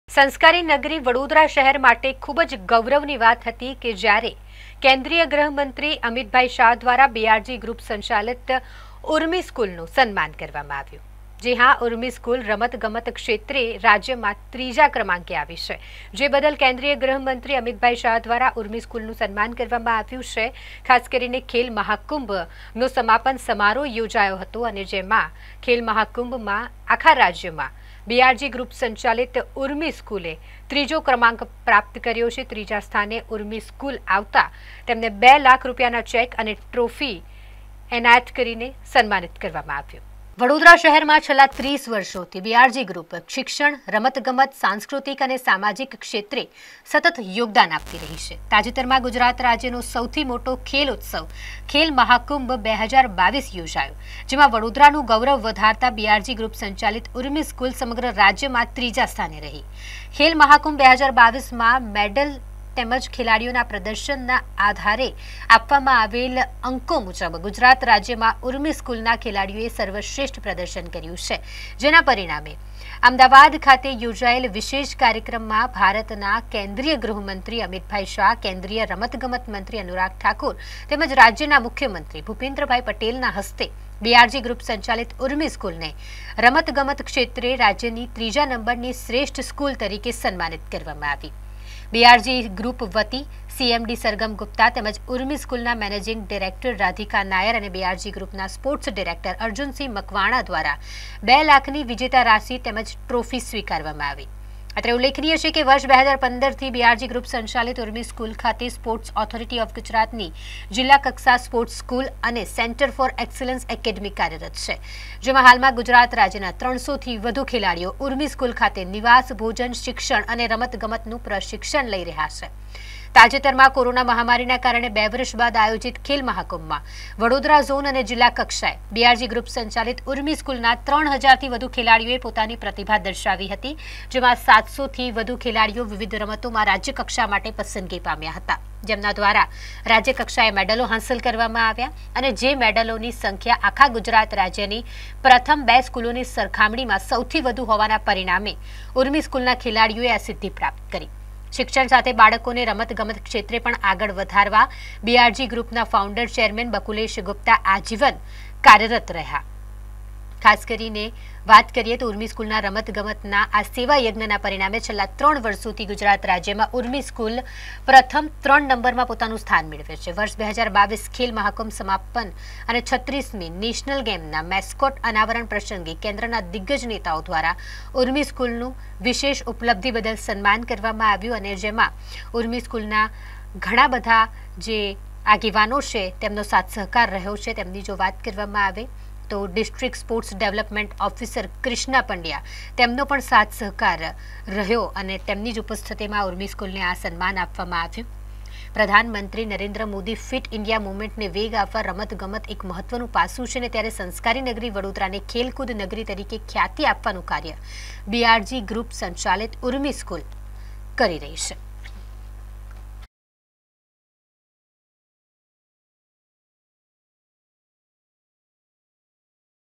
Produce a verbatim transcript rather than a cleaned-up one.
સંસ્કારી નગરી વડોદરા શહેર માટે ખૂબ જ ગૌરવની વાત હતી કે જ્યારે કેન્દ્રીય ગૃહમંત્રી અમિતભાઈ શાહ દ્વારા બીઆરજી ગ્રુપ સંચાલિત ઉર્મી સ્કૂલનું સન્માન કરવામાં આવ્યું। जी हाँ, उर्मी स्कूल रमत गमत क्षेत्रे राज्य में त्रीजा क्रमांके आवी छे, जे बदल केंद्रीय गृहमंत्री अमितभाई शाह द्वारा उर्मी स्कूलનું સન્માન કરવામાં આવ્યું છે। ખાસ કરીને ખેલ મહાકુંભનો સમાપન સમારોહ યોજાયો હતો અને જેમાં ખેલ મહાકુંભમાં આખા રાજ્યમાં બીઆરજી ગ્રુપ સંચાલિત ઉર્મી સ્કૂલે ત્રીજો ક્રમાંક પ્રાપ્ત કર્યો છે। ત્રીજા સ્થાને ઉર્મી સ્કૂલ આવતા તેમને બે લાખ રૂપિયાના ચેક અને ટ્રોફી એનાયત કરીને સન્માનિત કરવામાં આવ્યું। વડોદરા શહેરમાં છેલ્લા ત્રીસ વર્ષોથી બીઆરજી ગ્રુપ શિક્ષણ, રમતગમત, સાંસ્કૃતિક અને સામાજિક ક્ષેત્રે સતત યોગદાન આપતી રહી છે। તાજેતરમાં ગુજરાત રાજ્યનો સૌથી મોટો ખેલ ઉત્સવ ખેલ મહાકુંભ બે હજાર બાવીસ યોજાયો, જેમાં વડોદરાનું ગૌરવ વધારતા બીઆરજી ગ્રુપ સંચાલિત ઉર્મી સ્કૂલ સમગ્ર રાજ્યમાં ત્રીજા સ્થાને રહી। ખેલ મહાકુંભ બે હજાર બાવીસમાં મેડલ તેમજ ખેલાડીઓના પ્રદર્શનના આધારે આપવામાં આવેલ અંકો મુજબ ગુજરાત રાજ્યમાં ઉર્મી સ્કૂલના ખેલાડીઓએ સર્વશ્રેષ્ઠ પ્રદર્શન કર્યું છે, જેના પરિણામે અમદાવાદ ખાતે યોજાયેલ વિશેષ કાર્યક્રમમાં ભારતના કેન્દ્રીય ગૃહમંત્રી અમિતભાઈ શાહ, કેન્દ્રીય રમતગમત મંત્રી અનુરાગ ઠાકુર તેમજ રાજ્યના મુખ્યમંત્રી ભૂપેન્દ્રભાઈ પટેલના હસ્તે બીઆરજી ગ્રુપ સંચાલિત ઉર્મી સ્કૂલને રમતગમત ક્ષેત્રે રાજ્યની ત્રીજા નંબરની શ્રેષ્ઠ સ્કૂલ તરીકે સન્માનિત કરવામાં આવી। બીઆરજી ગ્રુપ વતી સીએમડી સરગમ ગુપ્તા તેમજ ઉર્મી સ્કૂલના મેનેજિંગ ડિરેક્ટર રાધિકા નાયર અને બીઆરજી ગ્રુપના સ્પોર્ટ્સ ડિરેક્ટર અર્જુનસિંહ મકવાણા દ્વારા બે લાખની વિજેતા રાશિ તેમજ ટ્રોફી સ્વીકારવામાં આવી। અત્રે ઉલ્લેખનીય છે કે વર્ષ બે હજાર પંદરથી બીઆરજી ગ્રુપ સંચાલિત ઉર્મી સ્કૂલ ખાતે સ્પોર્ટ્સ ઓથોરિટી ઓફ ગુજરાતની જિલ્લા કક્ષા સ્પોર્ટ્સ સ્કૂલ અને સેન્ટર ફોર એક્સલન્સ એકેડમી કાર્યરત છે, જેમાં હાલમાં ગુજરાત રાજ્યના ત્રણસોથી વધુ ખેલાડીઓ ઉર્મી સ્કૂલ ખાતે નિવાસ, ભોજન, શિક્ષણ અને રમતગમતનું પ્રશિક્ષણ લઈ રહ્યા છે। તાજેતરમાં કોરોના મહામારીના કારણે બે વર્ષ બાદ આયોજિત ખેલ મહાકુંભમાં વડોદરા ઝોન અને જિલ્લા કક્ષાએ બીઆરજી ગ્રુપ સંચાલિત ઉર્મી સ્કૂલના ત્રણ હજારથી વધુ ખેલાડીઓએ પોતાની પ્રતિભા દર્શાવી હતી, જેમાં સાતસોથી વધુ ખેલાડીઓ વિવિધ રમતોમાં રાજ્ય કક્ષા માટે પસંદગી પામ્યા હતા, જેમના દ્વારા રાજ્ય કક્ષાએ મેડલો હાંસલ કરવામાં આવ્યા અને જે મેડલોની સંખ્યા આખા ગુજરાત રાજ્યની પ્રથમ બે સ્કૂલોની સરખામણીમાં સૌથી વધુ હોવાના પરિણામે ઉર્મી સ્કૂલના ખેલાડીઓએ આ સિદ્ધિ પ્રાપ્ત કરી। શિક્ષણ સાથે બાળકોને રમતગમત ક્ષેત્રે પણ આગળ વધારવા બીઆરજી ગ્રુપના ફાઉન્ડર ચેરમેન બકુલેશ ગુપ્તા આજીવન કાર્યરત રહ્યા। ખાસ કરીને વાત કરીએ તો ઉર્મી સ્કૂલના રમતગમતના આ સેવા યજ્ઞના પરિણામે છેલ્લા ત્રણ વર્ષોથી ગુજરાત રાજ્યમાં ઉર્મી સ્કૂલ પ્રથમ ત્રણ નંબરમાં પોતાનું સ્થાન મેળવે છે। વર્ષ બે હજાર બાવીસ ખેલ મહાકુંભ સમાપન અને છત્રીસમી નેશનલ ગેમના મેસ્કોટ અનાવરણ પ્રસંગે કેન્દ્રના દિગ્ગજ નેતાઓ દ્વારા ઉર્મી સ્કૂલનું વિશેષ ઉપલબ્ધિ બદલ સન્માન કરવામાં આવ્યું અને જેમાં ઉર્મી સ્કૂલના ઘણા બધા જે આગેવાનો છે તેમનો સાથ સહકાર રહ્યો છે। તેમની જો વાત કરવામાં આવે તો district sports development officer Krishna Pandya તેમનો પણ સાથ સહકાર રહ્યો અને તેમની જ ઉપસ્થિતિમાં ઉર્મી સ્કૂલને આ સન્માન આપવામાં આવ્યું। પ્રધાનમંત્રી નરેન્દ્ર મોદી ફિટ ઇન્ડિયા મુવમેન્ટને વેગ આપવા રમતગમત એક મહત્વનું પાસું છે ને ત્યારે સંસ્કારી નગરી વડોદરાને ખેલકૂદ નગરી તરીકે ખ્યાતિ આપવાનું કાર્ય બીઆરજી ગ્રુપ સંચાલિત ઉર્મી સ્કૂલ કરી રહી છે।